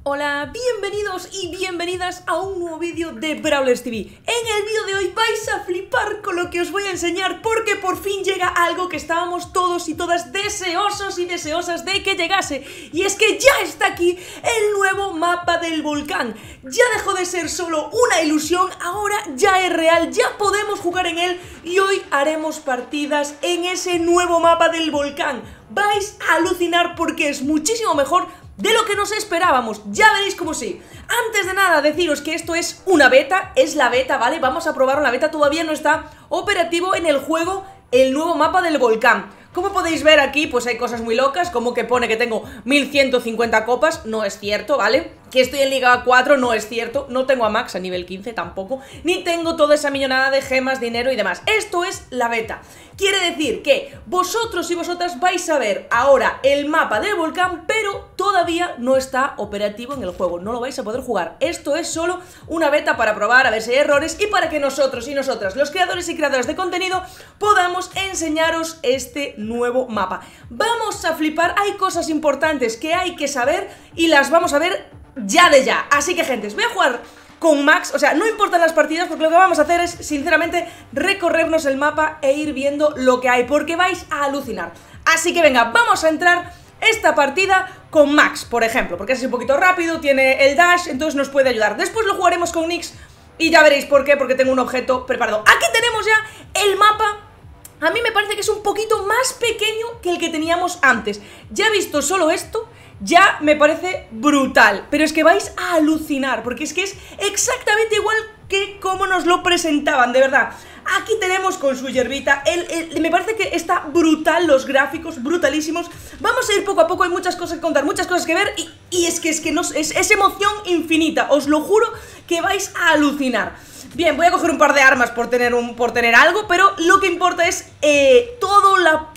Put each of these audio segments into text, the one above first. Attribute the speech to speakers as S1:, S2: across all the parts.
S1: Hola, bienvenidos y bienvenidas a un nuevo vídeo de Brawlers TV. En el vídeo de hoy vais a flipar con lo que os voy a enseñar, porque por fin llega algo que estábamos todos y todas deseosos y deseosas de que llegase. Y es que ya está aquí el nuevo mapa del volcán. Ya dejó de ser solo una ilusión, ahora ya es real, ya podemos jugar en él. Y hoy haremos partidas en ese nuevo mapa del volcán. Vais a alucinar porque es muchísimo mejor de lo que nos esperábamos, ya veréis cómo sí. Antes de nada, deciros que esto es una beta, es la beta, ¿vale? Vamos a probarlo, la beta todavía no está operativo en el juego, el nuevo mapa del volcán. Como podéis ver aquí, pues hay cosas muy locas, como que pone que tengo 1150 copas, no es cierto, ¿vale? Que estoy en Liga 4, no es cierto, no tengo a Max a nivel 15 tampoco, ni tengo toda esa millonada de gemas, dinero y demás. Esto es la beta. Quiere decir que vosotros y vosotras vais a ver ahora el mapa del volcán, pero todavía no está operativo en el juego, no lo vais a poder jugar. Esto es solo una beta para probar, a ver si hay errores y para que nosotros y nosotras, los creadores y creadoras de contenido, podamos enseñaros este nuevo mapa. Vamos a flipar, hay cosas importantes que hay que saber y las vamos a ver ya de ya. Así que, gente, os voy a jugar con Max, o sea, no importan las partidas porque lo que vamos a hacer es, sinceramente, recorrernos el mapa e ir viendo lo que hay, porque vais a alucinar. Así que venga, vamos a entrar esta partida con Max, por ejemplo, porque es un poquito rápido, tiene el dash, entonces nos puede ayudar. Después lo jugaremos con Nyx y ya veréis por qué, porque tengo un objeto preparado. Aquí tenemos ya el mapa. A mí me parece que es un poquito más pequeño que el que teníamos antes. Ya he visto solo esto, ya me parece brutal. Pero es que vais a alucinar, porque es que es exactamente igual que como nos lo presentaban, de verdad. Aquí tenemos con su hierbita, me parece que está brutal, los gráficos, brutalísimos. Vamos a ir poco a poco, hay muchas cosas que contar, muchas cosas que ver. Y es que es emoción infinita, os lo juro que vais a alucinar. Bien, voy a coger un par de armas por tener algo, pero lo que importa es todo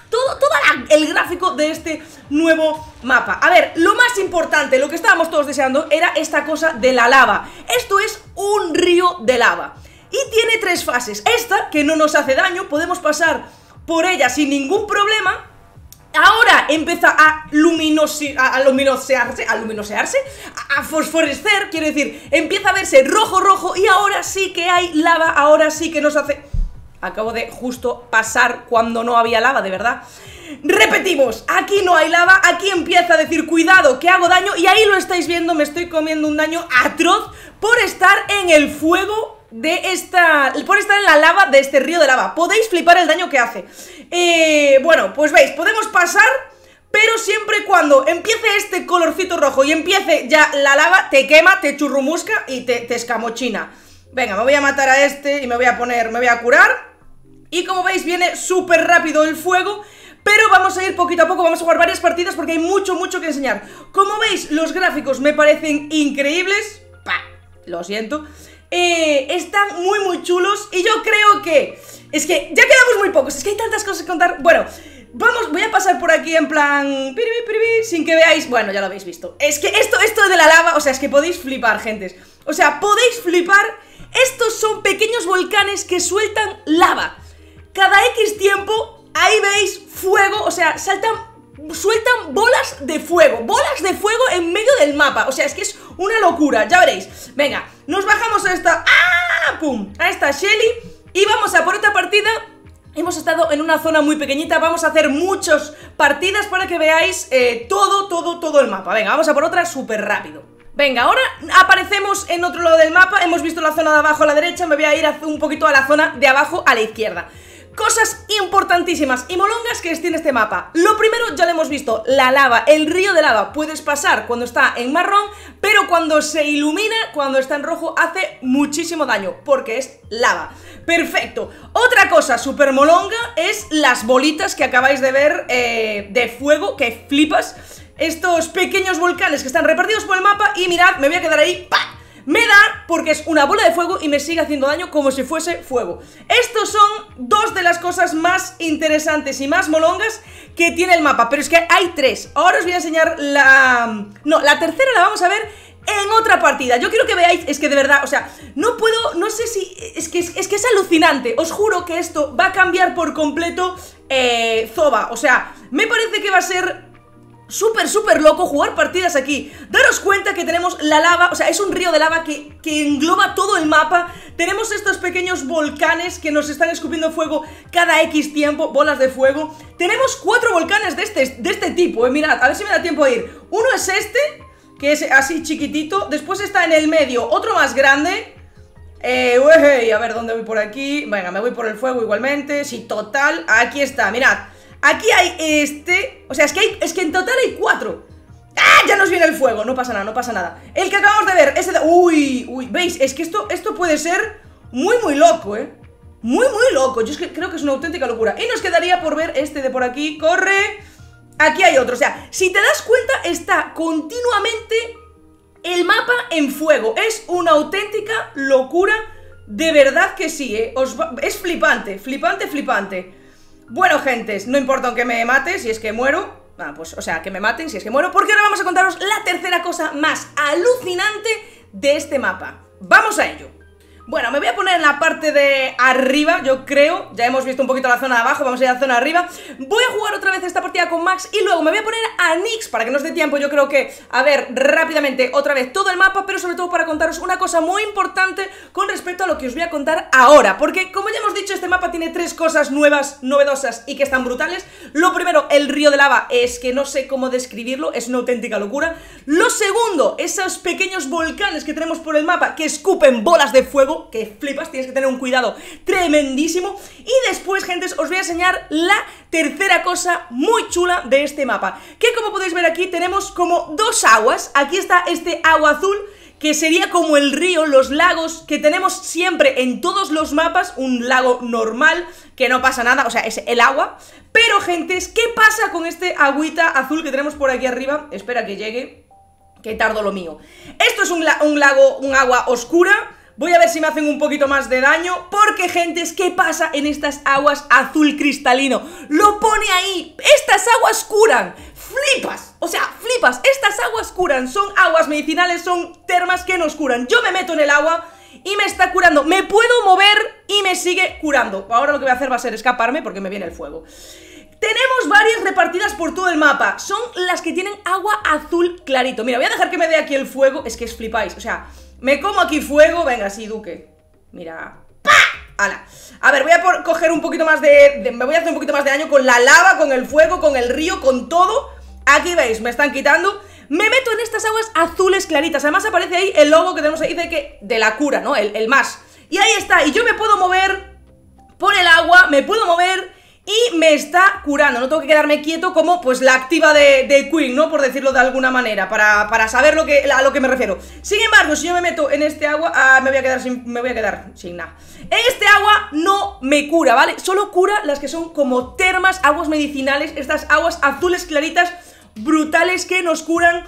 S1: el gráfico de este nuevo mapa. A ver, lo más importante, lo que estábamos todos deseando, era esta cosa de la lava. Esto es un río de lava y tiene tres fases. Esta, que no nos hace daño, podemos pasar por ella sin ningún problema. Ahora empieza a luminosearse, a fosforescer, quiero decir, empieza a verse rojo y ahora sí que hay lava, ahora sí que nos hace... Acabo de justo pasar cuando no había lava, de verdad. Repetimos, aquí no hay lava, aquí empieza a decir cuidado que hago daño y ahí lo estáis viendo, me estoy comiendo un daño atroz por estar en el fuego por estar en la lava de este río de lava. Podéis flipar el daño que hace. Bueno, pues veis, podemos pasar, pero siempre cuando empiece este colorcito rojo y empiece ya la lava, te quema, te churrumusca y te escamochina. Venga, me voy a matar a este y me voy a curar. Y como veis viene súper rápido el fuego, pero vamos a ir poquito a poco, vamos a jugar varias partidas porque hay mucho que enseñar. Como veis, los gráficos me parecen increíbles. Lo siento. Están muy chulos y yo creo que... Es que ya quedamos muy pocos, es que hay tantas cosas que contar. Bueno, voy a pasar por aquí en plan... sin que veáis... Bueno, ya lo habéis visto. Es que esto de la lava, o sea, es que podéis flipar, gentes. O sea, podéis flipar. Estos son pequeños volcanes que sueltan lava. Cada X tiempo, ahí veis fuego, o sea, sueltan bolas de fuego en medio del mapa. O sea, es que es una locura, ya veréis. Venga, nos bajamos a esta... ¡Pum! A esta Shelly y vamos a por otra partida. Hemos estado en una zona muy pequeñita, vamos a hacer muchas partidas para que veáis todo el mapa. Venga, vamos a por otra súper rápido. Venga, ahora aparecemos en otro lado del mapa. Hemos visto la zona de abajo a la derecha, me voy a ir un poquito a la zona de abajo a la izquierda. Cosas importantísimas y molongas que tiene este mapa. Lo primero ya lo hemos visto, la lava, el río de lava. Puedes pasar cuando está en marrón, pero cuando se ilumina, cuando está en rojo, hace muchísimo daño, porque es lava. Perfecto. Otra cosa súper molonga es las bolitas que acabáis de ver de fuego, que flipas. Estos pequeños volcanes que están repartidos por el mapa y mirad, me voy a quedar ahí, ¡pah! Me da porque es una bola de fuego y me sigue haciendo daño como si fuese fuego. Estos son dos de las cosas más interesantes y más molongas que tiene el mapa, pero es que hay tres. Ahora os voy a enseñar la... No, la tercera la vamos a ver en otra partida. Yo quiero que veáis, es que de verdad, o sea, no sé si... Es que es alucinante. Os juro que esto va a cambiar por completo Zoba. O sea, me parece que va a ser súper loco jugar partidas aquí. Daros cuenta que tenemos la lava, o sea, es un río de lava que engloba todo el mapa. Tenemos estos pequeños volcanes que nos están escupiendo fuego cada X tiempo, bolas de fuego. Tenemos 4 volcanes de este tipo, mirad, a ver si me da tiempo a ir. Uno es este, que es así chiquitito. Después está en el medio otro más grande. A ver, ¿dónde voy por aquí? Venga, me voy por el fuego igualmente. Sí, total, aquí está, mirad. Aquí hay este, o sea, es que en total hay 4. ¡Ah! Ya nos viene el fuego, no pasa nada, no pasa nada. El que acabamos de ver, ese de... Uy, ¿veis? Es que esto puede ser muy loco, muy loco. Yo es que creo que es una auténtica locura. Y nos quedaría por ver este de por aquí. ¡Corre! Aquí hay otro, o sea, si te das cuenta, está continuamente el mapa en fuego. Es una auténtica locura, de verdad que sí, es flipante, flipante. Bueno, gentes, no importa aunque me mate, si es que muero. Pues, o sea, que me maten si es que muero. Porque ahora vamos a contaros la tercera cosa más alucinante de este mapa. ¡Vamos a ello! Bueno, me voy a poner en la parte de arriba, yo creo. Ya hemos visto un poquito la zona de abajo, vamos a ir a la zona de arriba. Voy a jugar otra vez esta partida con Max y luego me voy a poner a Nyx para que nos dé tiempo, yo creo que, a ver, rápidamente otra vez todo el mapa, pero sobre todo para contaros una cosa muy importante con respecto a lo que os voy a contar ahora. Porque, como ya hemos dicho, este mapa tiene 3 cosas nuevas, novedosas y que están brutales. Lo primero, el río de lava, es que no sé cómo describirlo, es una auténtica locura. Lo segundo, esos pequeños volcanes que tenemos por el mapa que escupen bolas de fuego, que flipas, tienes que tener un cuidado tremendísimo. Y después, gentes, os voy a enseñar la tercera cosa muy chula de este mapa, que como podéis ver aquí tenemos como 2 aguas. Aquí está este agua azul, que sería como el río, los lagos que tenemos siempre en todos los mapas, un lago normal, que no pasa nada, o sea, es el agua. Pero, gentes, ¿qué pasa con este agüita azul que tenemos por aquí arriba? Espera que llegue, que tardo lo mío. Esto es un lago, un agua oscura. Voy a ver si me hacen un poquito más de daño. Porque, gentes, ¿qué pasa en estas aguas azul cristalino? Lo pone ahí. Estas aguas curan. Flipas, o sea, flipas. Estas aguas curan, son aguas medicinales, son termas que nos curan. Yo me meto en el agua y me está curando. Me puedo mover y me sigue curando. Ahora lo que voy a hacer va a ser escaparme porque me viene el fuego. Tenemos varias repartidas por todo el mapa. Son las que tienen agua azul clarito. Mira, voy a dejar que me dé aquí el fuego. Es que flipáis, o sea, me como aquí fuego. Venga, sí, Duque. Mira. ¡Pah! ¡Hala! A ver, voy a coger un poquito más me voy a hacer un poquito más de daño con la lava, con el fuego, con el río, con todo. Aquí veis, me están quitando. Me meto en estas aguas azules claritas. Además aparece ahí el logo que tenemos ahí de la cura, ¿no? El más. Y ahí está, y yo me puedo mover por el agua, me puedo mover y me está curando. No tengo que quedarme quieto como pues la activa de Queen, ¿no? Por decirlo de alguna manera, para saber a lo que me refiero. Sin embargo, si yo me meto en este agua, me voy a quedar sin nada. Este agua no me cura, ¿vale? Solo cura las que son como termas, aguas medicinales, estas aguas azules claritas, brutales, que nos curan.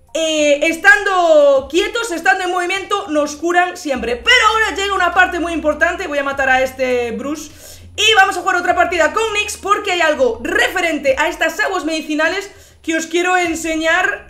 S1: Estando quietos, estando en movimiento, nos curan siempre. Pero ahora llega una parte muy importante. Voy a matar a este Bruce y vamos a jugar otra partida con Nyx, porque hay algo referente a estas aguas medicinales que os quiero enseñar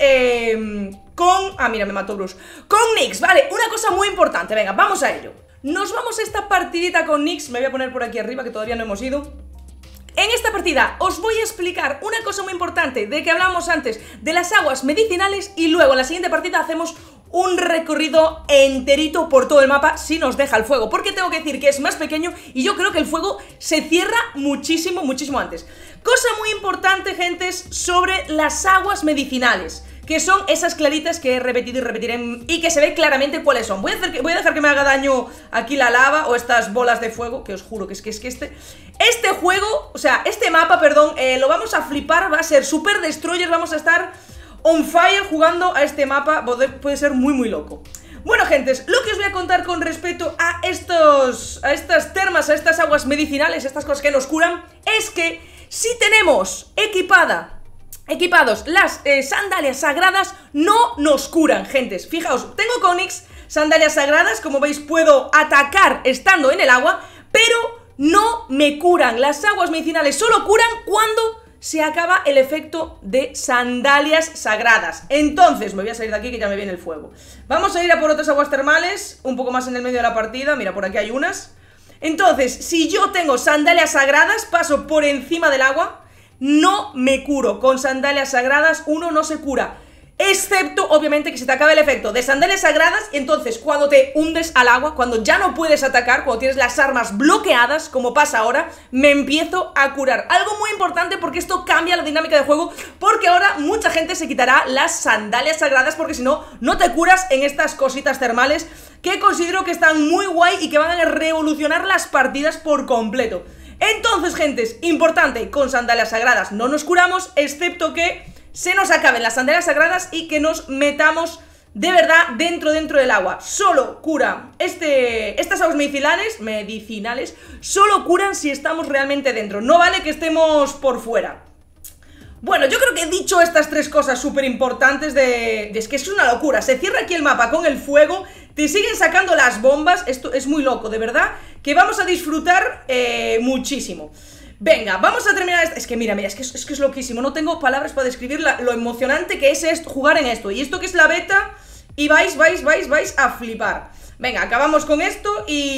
S1: mira, me mató Bruce. Con Nyx, vale, una cosa muy importante. Venga, vamos a ello. Nos vamos a esta partidita con Nyx. Me voy a poner por aquí arriba, que todavía no hemos ido. En esta partida os voy a explicar una cosa muy importante de que hablábamos antes, de las aguas medicinales, y luego en la siguiente partida hacemos un recorrido enterito por todo el mapa si nos deja el fuego, porque tengo que decir que es más pequeño y yo creo que el fuego se cierra muchísimo antes. Cosa muy importante, gentes, sobre las aguas medicinales, que son esas claritas que he repetido y repetiré y que se ve claramente cuáles son. Voy a dejar que me haga daño aquí la lava o estas bolas de fuego, que os juro que es que este juego, o sea, este mapa, perdón, lo vamos a flipar, va a ser super destroyer, vamos a estar on fire jugando a este mapa, puede ser muy loco. Bueno, gentes, lo que os voy a contar con respecto a estas termas, a estas aguas medicinales, estas cosas que nos curan, es que si tenemos equipados las sandalias sagradas, no nos curan, gentes. Fijaos, tengo con Nyx sandalias sagradas, como veis puedo atacar estando en el agua, pero no me curan. Las aguas medicinales solo curan cuando se acaba el efecto de sandalias sagradas. Entonces, me voy a salir de aquí que ya me viene el fuego. Vamos a ir a por otras aguas termales, un poco más en el medio de la partida. Mira, por aquí hay unas. Entonces, si yo tengo sandalias sagradas, paso por encima del agua. no me curo. Con sandalias sagradas uno no se cura. Excepto, obviamente, que se te acabe el efecto de sandalias sagradas. Y entonces, cuando te hundes al agua, cuando ya no puedes atacar, cuando tienes las armas bloqueadas, como pasa ahora, me empiezo a curar. Algo muy importante porque esto cambia la dinámica de juego, porque ahora mucha gente se quitará las sandalias sagradas, porque si no, no te curas en estas cositas termales que considero que están muy guay y que van a revolucionar las partidas por completo. Entonces, gentes, importante, con sandalias sagradas no nos curamos, excepto que se nos acaben las sandalias sagradas y que nos metamos de verdad dentro del agua. Solo cura estas aguas medicinales solo curan si estamos realmente dentro. No vale que estemos por fuera. Bueno, yo creo que he dicho estas tres cosas súper importantes es que es una locura. Se cierra aquí el mapa con el fuego, te siguen sacando las bombas. Esto es muy loco, de verdad, que vamos a disfrutar muchísimo. Venga, vamos a terminar esto. Es que mira, es que es loquísimo. No tengo palabras para describir lo emocionante que es jugar en esto. Y esto que es la beta, y vais a flipar. Venga, acabamos con esto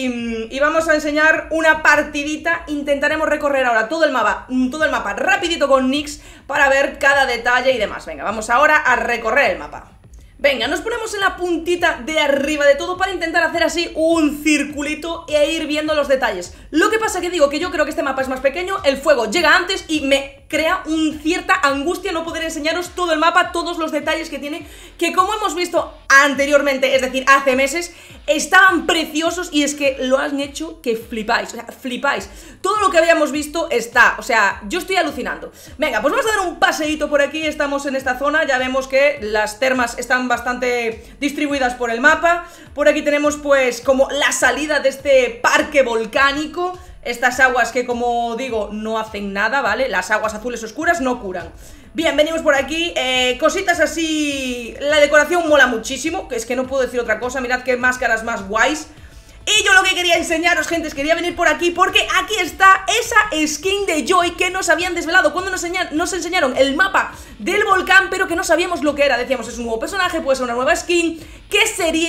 S1: y vamos a enseñar una partidita. Intentaremos recorrer ahora todo el mapa rapidito con Nyx para ver cada detalle y demás. Venga, vamos ahora a recorrer el mapa. Venga, nos ponemos en la puntita de arriba de todo para intentar hacer así un circulito e ir viendo los detalles. Lo que pasa que digo que yo creo que este mapa es más pequeño, el fuego llega antes y me crea cierta angustia no poder enseñaros todo el mapa, todos los detalles que tiene, que como hemos visto anteriormente, es decir, hace meses, estaban preciosos y es que lo han hecho que flipáis, o sea, flipáis. Todo lo que habíamos visto está, o sea, yo estoy alucinando. Venga, pues vamos a dar un paseíto por aquí, estamos en esta zona, ya vemos que las termas están bastante distribuidas por el mapa. Por aquí tenemos pues como la salida de este parque volcánico. Estas aguas que, como digo, no hacen nada, ¿vale? Las aguas azules oscuras no curan. Bien, venimos por aquí, cositas así. La decoración mola muchísimo, que es que no puedo decir otra cosa. Mirad qué máscaras más guays. Y yo lo que quería enseñaros, gente, quería venir por aquí porque aquí está esa skin de Joy que nos habían desvelado cuando nos enseñaron el mapa del volcán, pero que no sabíamos lo que era. Decíamos, es un nuevo personaje, puede ser una nueva skin. ¿Qué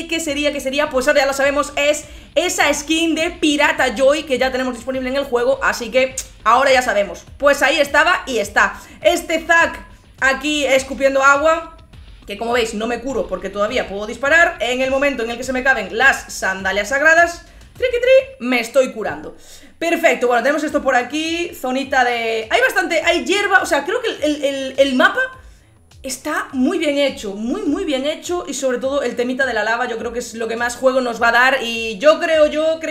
S1: sería? Pues ahora ya lo sabemos, es esa skin de Pirata Joy que ya tenemos disponible en el juego, así que ahora ya sabemos. Pues ahí estaba y está. Este Zack aquí escupiendo agua, que como veis no me curo porque todavía puedo disparar. En el momento en el que se me caben las sandalias sagradas, me estoy curando. Perfecto, bueno, tenemos esto por aquí, zonita de... hay hierba, o sea, creo que el mapa está muy bien hecho, muy bien hecho. Y sobre todo el temita de la lava yo creo que es lo que más juego nos va a dar. Y yo creo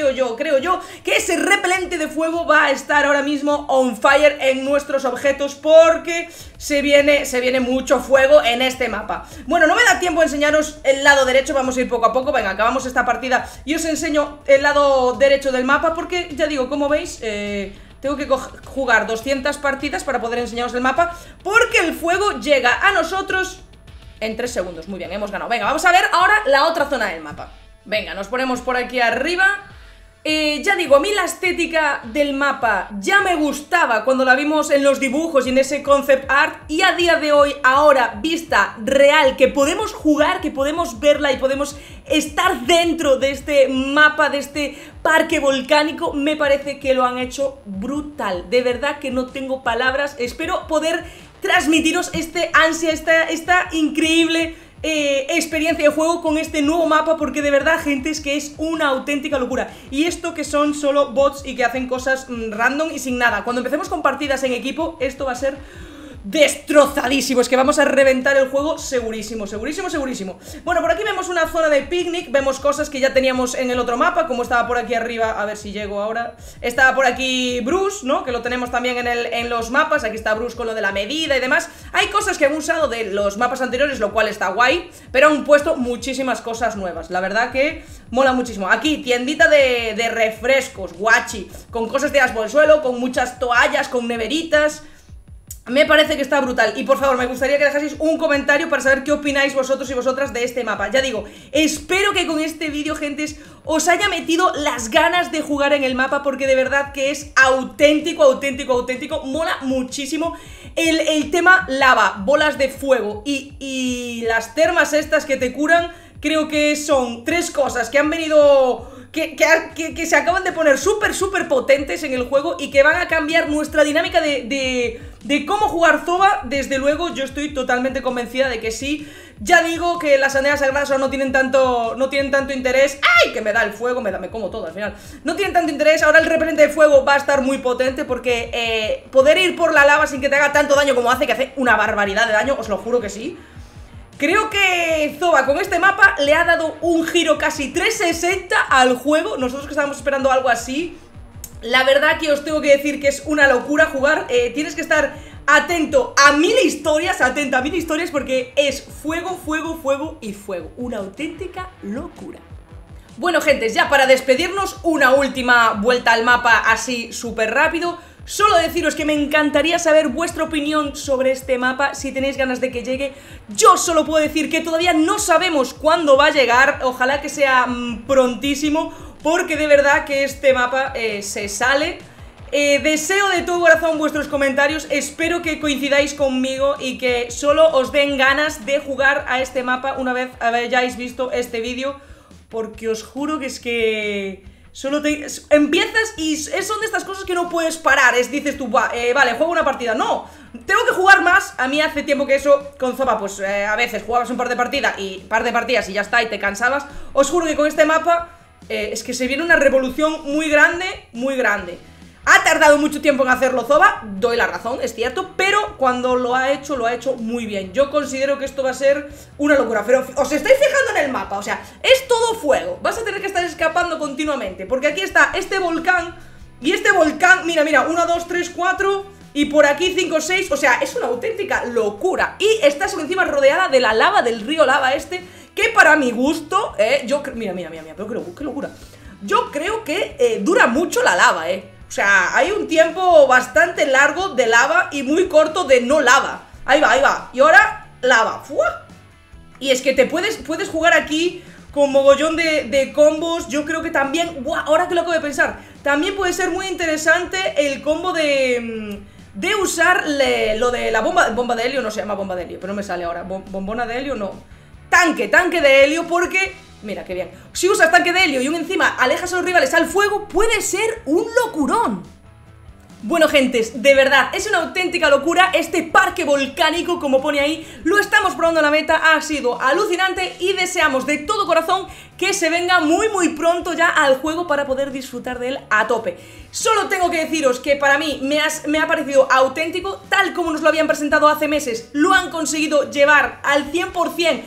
S1: que ese repelente de fuego va a estar ahora mismo on fire en nuestros objetos, porque se viene mucho fuego en este mapa. Bueno, no me da tiempo de enseñaros el lado derecho, vamos a ir poco a poco. Venga, acabamos esta partida y os enseño el lado derecho del mapa, porque ya digo, como veis, tengo que jugar 200 partidas para poder enseñaros el mapa, porque el fuego llega a nosotros en 3 segundos. Muy bien, hemos ganado. Venga, vamos a ver ahora la otra zona del mapa. Venga, nos ponemos por aquí arriba. Ya digo, a mí la estética del mapa ya me gustaba cuando la vimos en los dibujos y en ese concept art, y a día de hoy, ahora, vista real, que podemos jugar, que podemos verla y podemos estar dentro de este mapa, de este parque volcánico, me parece que lo han hecho brutal. De verdad que no tengo palabras. Espero poder transmitiros este ansia, esta increíble experiencia de juego con este nuevo mapa, porque de verdad, gente, es que es una auténtica locura. Y esto que son solo bots y que hacen cosas random y sin nada. Cuando empecemos con partidas en equipo, esto va a ser destrozadísimo, es que vamos a reventar el juego segurísimo. Bueno, por aquí vemos una zona de picnic, vemos cosas que ya teníamos en el otro mapa, como estaba por aquí arriba, a ver si llego ahora. Estaba por aquí Bruce, ¿no? Que lo tenemos también en los mapas. Aquí está Bruce con lo de la medida y demás. Hay cosas que han usado de los mapas anteriores, lo cual está guay, pero han puesto muchísimas cosas nuevas. La verdad que mola muchísimo. Aquí, tiendita de refrescos, guachi, con cosas tiradas por el suelo, con muchas toallas, con neveritas. Me parece que está brutal. Y por favor, me gustaría que dejaseis un comentario para saber qué opináis vosotros y vosotras de este mapa. Ya digo, espero que con este vídeo, gentes, os haya metido las ganas de jugar en el mapa, porque de verdad que es auténtico. Mola muchísimo el tema lava, bolas de fuego y las termas estas que te curan. Creo que son 3 cosas que han venido... Que se acaban de poner súper potentes en el juego y que van a cambiar nuestra dinámica de de cómo jugar Zoba, desde luego yo estoy totalmente convencida de que sí. Ya digo que las aldeas sagradas ahora no tienen tanto interés. ¡Ay! Que me da el fuego, me como todo al final. No tienen tanto interés, ahora el repelente de fuego va a estar muy potente porque poder ir por la lava sin que te haga tanto daño como hace, que hace una barbaridad de daño, os lo juro que sí. Creo que Zoba con este mapa le ha dado un giro casi 360 al juego. Nosotros que estábamos esperando algo así, la verdad que os tengo que decir que es una locura jugar. Tienes que estar atento a 1000 historias, atenta a 1000 historias, porque es fuego, fuego, fuego y fuego. Una auténtica locura. Bueno, gentes, ya para despedirnos, una última vuelta al mapa así súper rápido. Solo deciros que me encantaría saber vuestra opinión sobre este mapa, si tenéis ganas de que llegue. Yo solo puedo decir que todavía no sabemos cuándo va a llegar, ojalá que sea prontísimo, porque de verdad que este mapa se sale. Deseo de todo corazón vuestros comentarios, espero que coincidáis conmigo y que solo os den ganas de jugar a este mapa una vez hayáis visto este vídeo, porque os juro que es que... solo te... empiezas y son de estas cosas que no puedes parar. Dices tú, vale, juego una partida. No, tengo que jugar más. A mí hace tiempo que eso, con Zoba, pues a veces jugabas un par de partidas y ya está, y te cansabas. Os juro que con este mapa es que se viene una revolución muy grande, muy grande. Ha tardado mucho tiempo en hacerlo Zoba, doy la razón, es cierto, pero cuando lo ha hecho muy bien. Yo considero que esto va a ser una locura, pero os estáis fijando en el mapa, o sea, es todo fuego. Vas a tener que estar escapando continuamente, porque aquí está este volcán, y este volcán, mira, 1, 2, 3, 4, y por aquí 5, 6, o sea, es una auténtica locura. Y estás encima rodeada de la lava, del río lava este, que para mi gusto, mira, pero qué locura. Yo creo que dura mucho la lava, O sea, hay un tiempo bastante largo de lava y muy corto de no lava. Ahí va. Y ahora, lava. ¡Fua! Y es que te puedes jugar aquí con mogollón de combos. Yo creo que también, ¡buah! Ahora que lo acabo de pensar, también puede ser muy interesante el combo de usar lo de la bomba de helio. No se llama bomba de helio, pero no me sale ahora. Bombona de helio, no. Tanque de helio, porque... mira, qué bien. Si usas tanque de helio y encima alejas a los rivales al fuego, puede ser un locurón. Bueno, gentes, de verdad, es una auténtica locura. Este parque volcánico, como pone ahí, lo estamos probando en la beta. Ha sido alucinante y deseamos de todo corazón que se venga muy pronto ya al juego para poder disfrutar de él a tope. Solo tengo que deciros que para mí me ha parecido auténtico. Tal como nos lo habían presentado hace meses, lo han conseguido llevar al 100%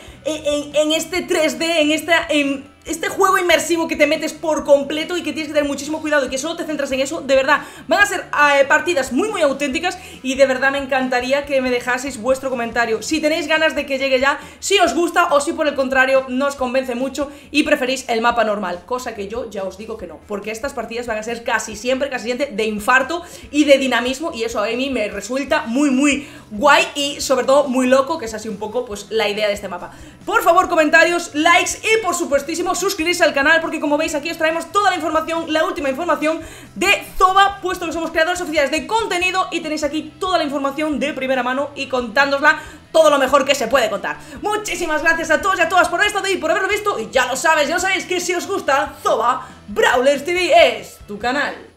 S1: en este 3D, en este juego inmersivo que te metes por completo y que tienes que tener muchísimo cuidado y que solo te centras en eso. De verdad, van a ser partidas muy auténticas y de verdad me encantaría que me dejaseis vuestro comentario. Si tenéis ganas de que llegue ya, si os gusta o si por el contrario no os convence mucho y preferís el mapa normal, cosa que yo ya os digo que no, porque estas partidas van a ser casi siempre de infarto y de dinamismo, y eso a mí me resulta muy guay y sobre todo muy loco, que es así un poco pues la idea de este mapa. Por favor, comentarios, likes y por supuestísimo suscribirse al canal, porque como veis aquí os traemos toda la información, la última información de Zoba, puesto que somos creadores oficiales de contenido y tenéis aquí toda la información de primera mano y contándosla todo lo mejor que se puede contar. Muchísimas gracias a todos y a todas por esto y por haberlo visto, y ya lo sabéis que si os gusta Zoba, Brawlers TV es tu canal.